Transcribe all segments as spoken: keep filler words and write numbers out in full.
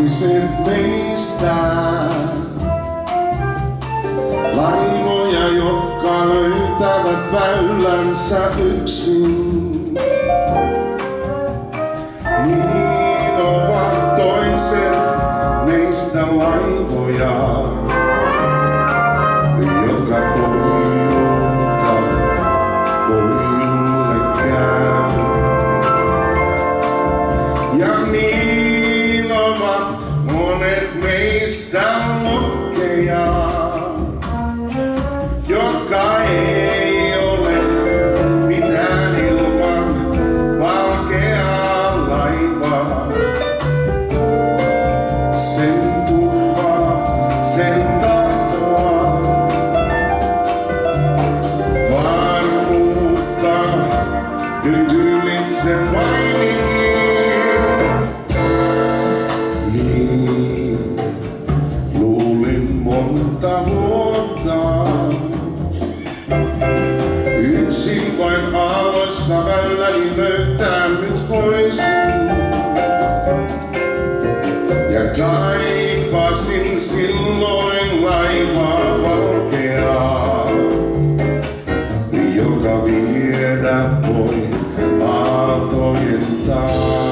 toiset meistä. Laivoja, jotka löytävät väylänsä yksin. Niin ovat toiset meistä laivoja, jotka poilta poille käy. Ja niin ovat monet meistä lokkeja, jotka ei ole mitään ilman valkeaa laivaa. Sen turvaa, sen tahtoa, varmuutta nyt ylitse vainingin. Niin luulin monta vuotta, yksin vain aalloissa väyläni löytää nyt voisin. Ja kaipasin silloin laivaa valkeaa, joka viedä voi aaltojen taa.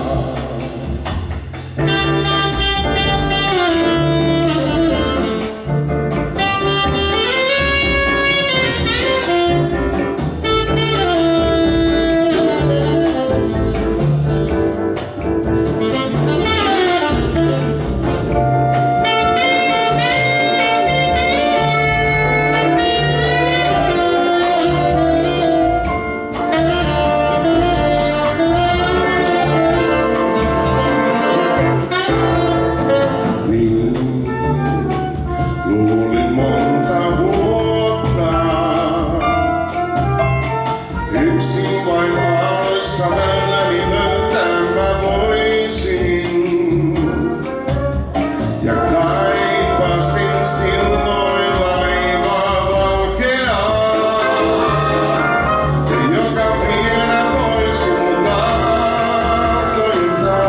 Luulin monta vuotta, yksin vain aalloissa väyläni löytää mä voisin. Ja kaipasin silloin laivaa valkeaa, joka viedä voisi mut aaltoilta.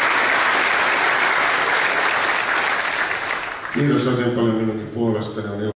Kiitos oikein paljon minunkin puolestani.